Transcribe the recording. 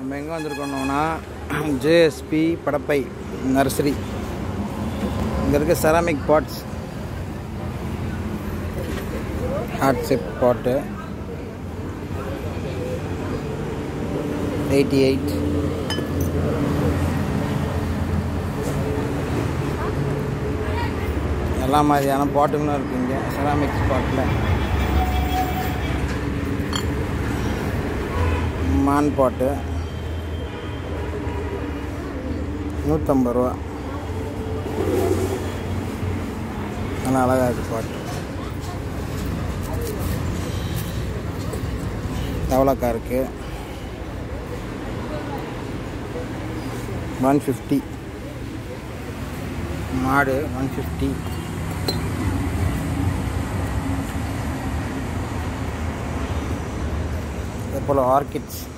நம்ம எங்கே வந்திருக்கோம்னா JSP Padappai Nersery. இங்கே இருக்க செராமிக் பாட்ஸ், ஹார்ட் ஷேப் பாட்டு 88. எல்லா மாதிரியான பாட்டுங்களும் இருக்குது இங்கே செராமிக் பாட்டில். மான் பாட்டு 150 ரூபா. நல்லா அழகாக இருக்குது பாட்டு. தவளக்கா இருக்குது 150. மாடு 150. இதே போல் ஆர்கிட்ஸ்